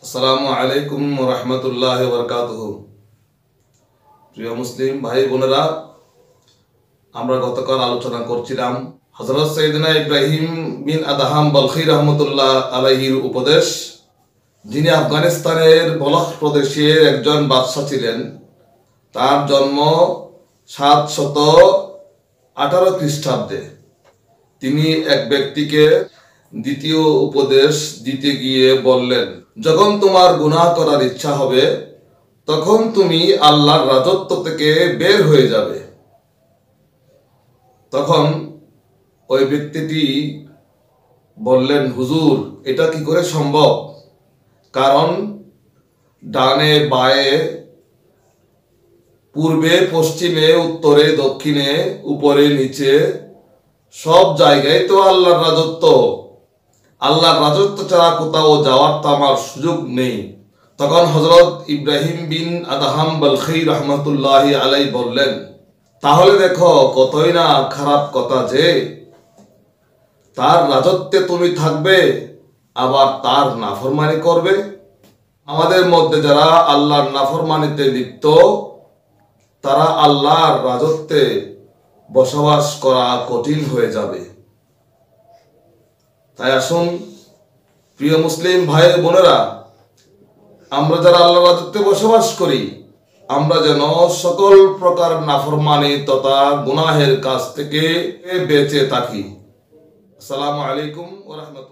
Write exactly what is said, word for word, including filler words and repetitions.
আসসালামু আলাইকুম ওয়া রাহমাতুল্লাহি ওয়া বারাকাতুহু। প্রিয় মুসলিম ভাই বোনেরা, আমরা গতকাল আলোচনা করছিলাম হযরত সাইয়েদনা ইব্রাহিম বিন আদহাম বলখি রহমতুল্লাহ আলাইহির উপদেশ, যিনি আফগানিস্তানের বলখ প্রদেশের একজন বাদশাহ ছিলেন। তার জন্ম সাতশত আঠারো খ্রিস্টাব্দে। তিনি এক ব্যক্তিকে দ্বিতীয় উপদেশ দিতে গিয়ে বললেন, যখন তোমার গুনাহ করার ইচ্ছা হবে তখন তুমি আল্লাহর রাজত্ব থেকে বের হয়ে যাবে। তখন ওই ব্যক্তিটি বললেন, হুজুর, এটা কি করে সম্ভব? কারণ ডানে বায়ে, পূর্বে পশ্চিমে, উত্তরে দক্ষিণে, উপরে নিচে সব জায়গায় তো আল্লাহর রাজত্ব। আল্লাহর রাজত্ব ছাড়া কোথাও যাওয়ার তো আমার সুযোগ নেই। তখন হযরত ইব্রাহিম বিন আদহাম বলখি রহমতুল্লাহি আলাই বললেন, তাহলে দেখো কতই না খারাপ কথা যে তার রাজত্বে তুমি থাকবে আবার তার নাফরমানি করবে। আমাদের মধ্যে যারা আল্লাহর নাফরমানিতে লিপ্ত, তারা আল্লাহর রাজত্বে বসবাস করা কঠিন হয়ে যাবে। তাই আসুন প্রিয় মুসলিম ভাই বোনেরা, আমরা যারা আল্লাহর রাজত্বে বসবাস করি, আমরা যেন সকল প্রকার নাফরমানি তথা গুনাহের কাছ থেকে বেঁচে থাকি। আসসালামু আলাইকুম ওয়া রাহমাতুল্লাহ।